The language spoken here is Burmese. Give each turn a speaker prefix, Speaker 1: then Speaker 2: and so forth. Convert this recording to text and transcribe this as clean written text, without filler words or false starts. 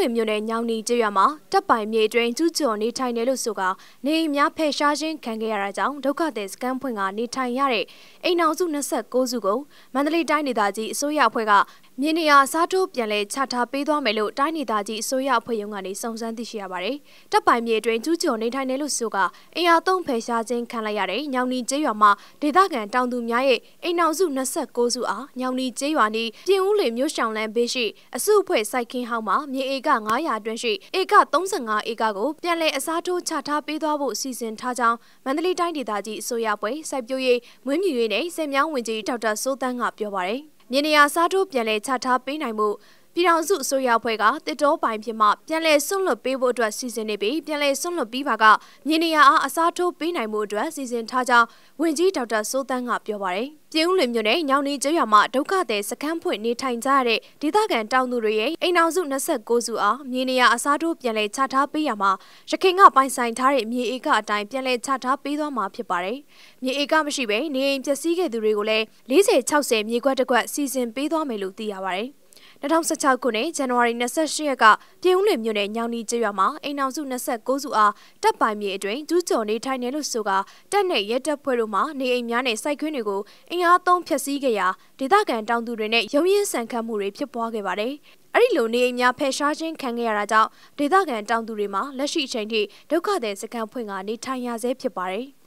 Speaker 1: လွင်မြို့နယ်ညောင်နီကျေးရွာမှာတပ်ပိုင်မြေတွင်ကျူးကျော်နေထိုင်တယ်လို့ဆိုကနေအိမ်များဖယ်ရှားခြင်းခံခဲ့ရတာကြောင့်ဒုက္ခသည်စခန်းဖွင့်ကနေထိုင်ရတဲ့အိမ်အောင်စု29စုကိုမန္တလေးတိုင်းဒေသကြီးအစိုးရအဖွဲ့ကမြေနေရာအစားထိုးပြန်လည်ချထားပေးသွားမယ်လို့တိုင်းဒေသကြီးအစိုးရအဖွဲ့ရုံးကနေစုံစမ်းသိရှိရပါတယ်။တပ်ပိုင်မြေတွင်ကျူးကျော်နေထိုင်တယ်လို့ဆိုကအင်အားသုံးဖယ်ရှားခြင်းခံလိုက်ရတဲ့ညောင်နီကျေးရွာမှာဒေသခံတောင်သူများရဲ့အိမ်အောင်စု29စုအားညောင်နီကျေးရွာနီပြင်ဦးလေမြို့ရှောင်းလန်းဘေးရှိအစုအဖွဲ့စိုက်ခင်းဟောင်းမှာမြေဧက900အတွင်းရှိဧက35ဧကကိုပြန်လည်အစားထိုးချထားပေးသွားဖို့စီစဉ်ထားကြောင်းမန္တလေးတိုင်းဒေသကြီးအစိုးရအဖွဲ့စိုက်ပျိုးရေးမွေးမြူရေးနဲ့စက်မြောင်းဝင်ကြီးဒေါက်တာစိုးတန်းကပြောပါတယ်။မြေနေရာစားထိုးပြန်လည်ချထားပေးနိုင်မှုပြည်ထောင်စုအစိုးရအဖွဲ့ကတစ်တောပိုင်ဖြစ်မှပြန်လည်ဆွန့်လွတ်ပေးဖို့အတွက်စီစဉ်နေပြီးပြန်လည်ဆွန့်လွတ်ပြီးပါကမြေနေရာအားအစားထိုးပေးနိုင်မှုအတွက်စီစဉ်ထားကြောင်းဝင်ကြီးဒေါက်တာစိုးတန်းကပြောပါတယ်။ပြင်ဦးလွင်မြို့နယ်ညောင်နီကျေးရွာမှာဒုက္ခသည်စခန်းဖွင့်နေထိုင်ကြရတဲ့ဒေသခံတောင်သူတွေရဲ့အိမ်အောင်စု29စုအားမြေနေရာအစားထိုးပြန်လည်ချထားပေးရမှာရခိုင်ကပိုင်ဆိုင်ထားတဲ့မြေဧကအတိုင်းပြန်လည်ချထားပေးသွားမှာဖြစ်ပါတယ်။မြေဧကမရှိဘဲနေအိမ်ပျက်စီးခဲ့သူတွေကိုလည်း40-60မြေကွက်တစ်ကွက်စီစဉ်ပေးသွားမယ်လို့သိရပါတယ်။2016ခုနှစ်ဇန်နဝါရီ28ရက်ကပြင်ဦးလွင်မြို့နယ်ညောင်နီကျေးရွာမှာအိမ်အောင်စု29စုအားတပ်ပိုင်မြေအတွင်းကျူးကျော်နေထိုင်တယ်လို့ဆိုကတပ်နဲ့ရဲတပ်ဖွဲ့တို့မှနေအိမ်များနဲ့စိုက်ခင်းတွေကိုအင်အားသုံးဖျက်ဆီးခဲ့ရာဒေသခံတောင်သူတွေနဲ့ရုံရင်းဆန်ခတ်မှုတွေဖြစ်ပွားခဲ့ပါတယ်။အဲ့ဒီလိုနေအိမ်များဖယ်ရှားခြင်းခံခဲ့ရတာကြောင့်ဒေသခံတောင်သူတွေမှာလက်ရှိအချိန်ထိဒုက္ခသည်စခန်းဖွင့်ကနေထိုင်ရဆဲဖြစ်ပါတယ်။